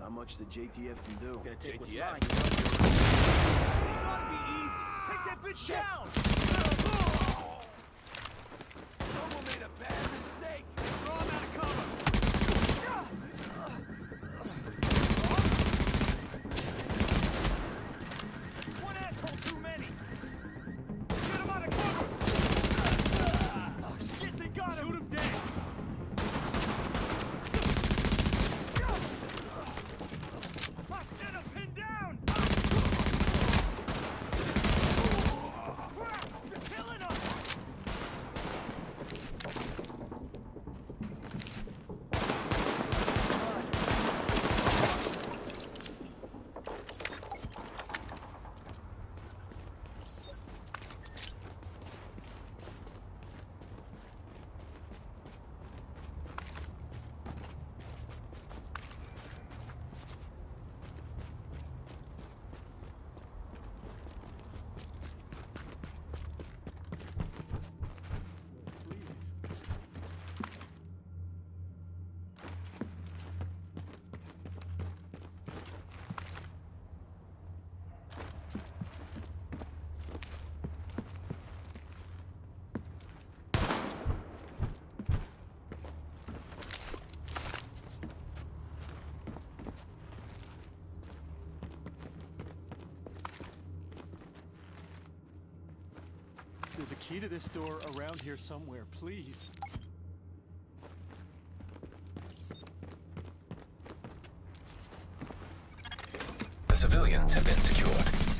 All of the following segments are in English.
Not much the JTF can do. Gonna take what's JTF? mine. It's gotta be easy. Take that bitch down! Someone made a bad mistake. Throw him out of cover. One asshole too many. Get him out of cover. Oh shit, they got him. Shoot him dead. Get him pinned down. You're killing us. There's a key to this door around here somewhere, please. The civilians have been secured.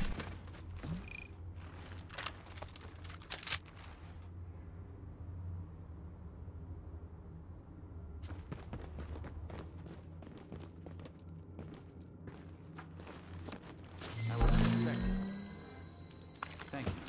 I was unexpected. Thank you.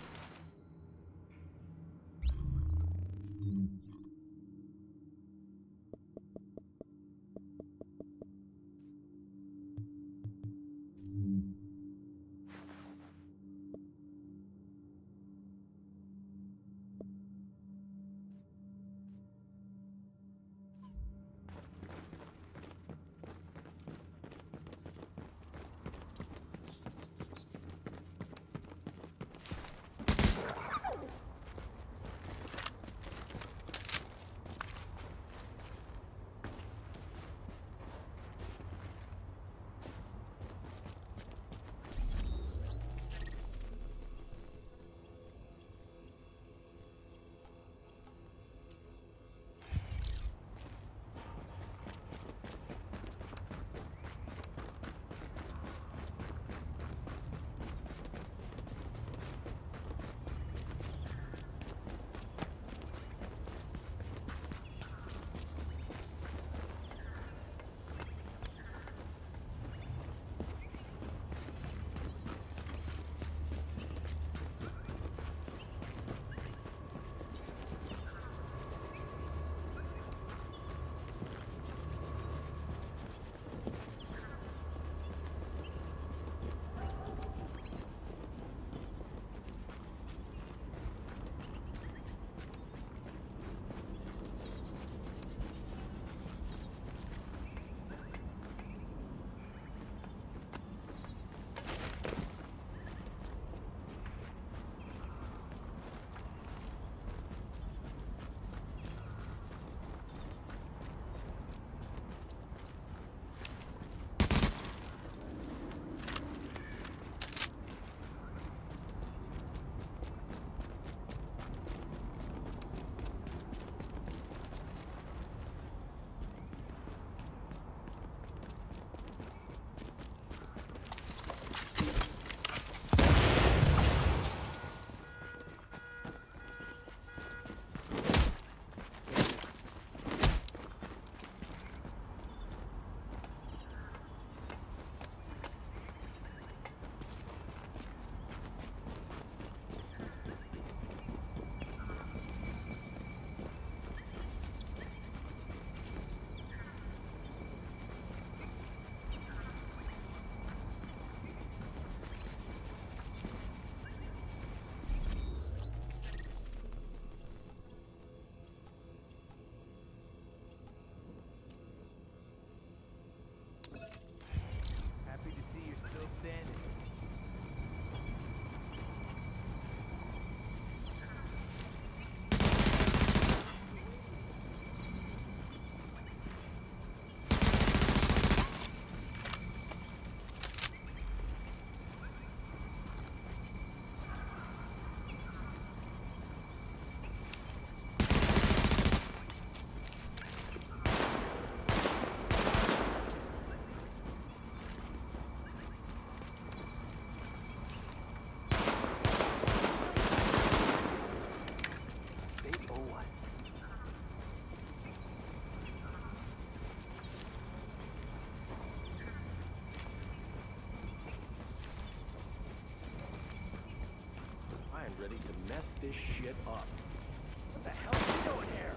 mind ready to mess this shit up. What the hell are you doing here?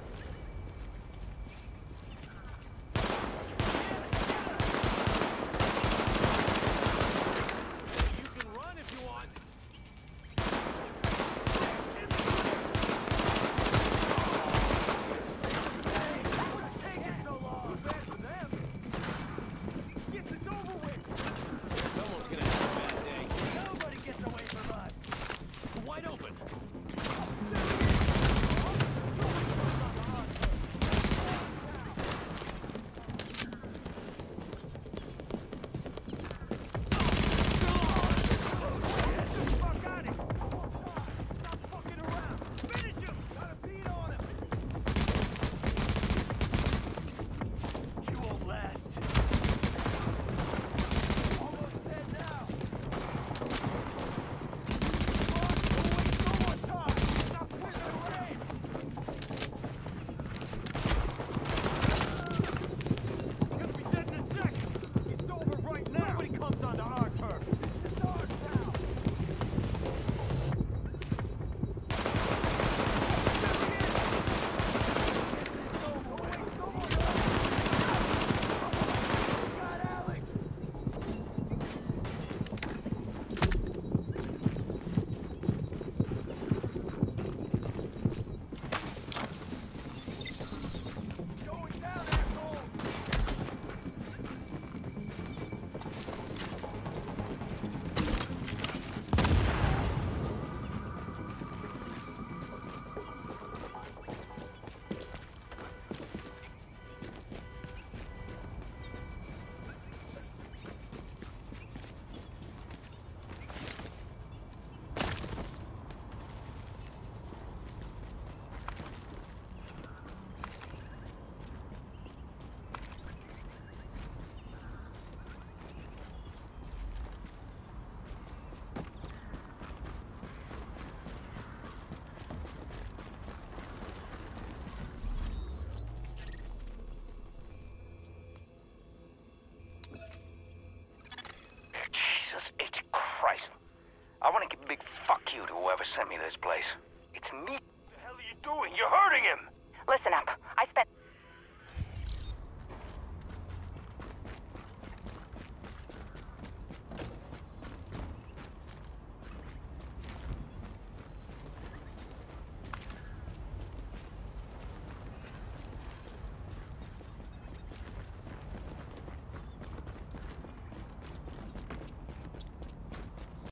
You can run if you want. I want to give a big fuck you to whoever sent me this place. It's me. What the hell are you doing? You're hurting him! Listen up.